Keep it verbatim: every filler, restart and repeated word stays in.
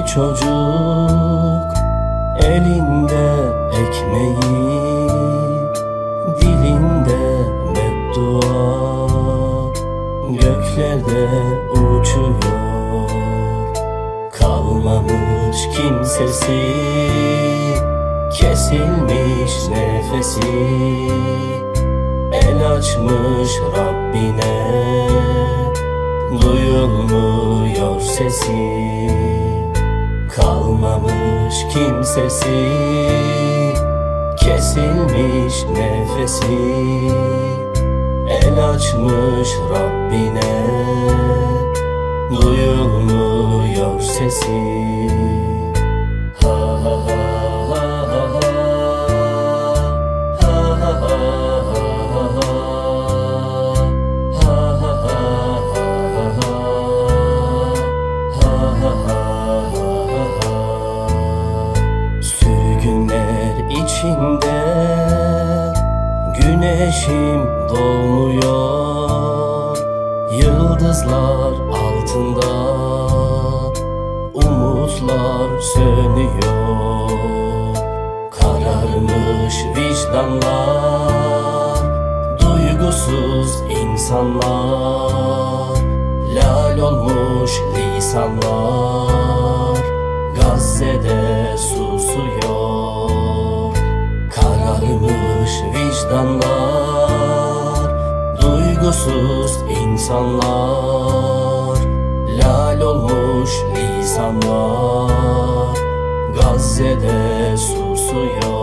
çocuk elinde ekmeği, dilinde beddua, göklerde uçuyor. Kalmamış kimsesi, kesilmiş nefesi, el açmış Rabbine, duyulmuyor sesi. Kalmamış kimsesi, kesilmiş nefesi, el açmış Rabbine, duyulmuyor sesi. Ha ha ha ha ha ha. Sürgünler içinde güneşim doğmuyor, yıldızlar altında umutlar sönüyor. Kararmış vicdanlar, duygusuz insanlar, lal olmuş lisanlar Gazze'de susuyor. Kararmış vicdanlar, duygusuz insanlar, lal olmuş lisanlar Gazze'de susuyor.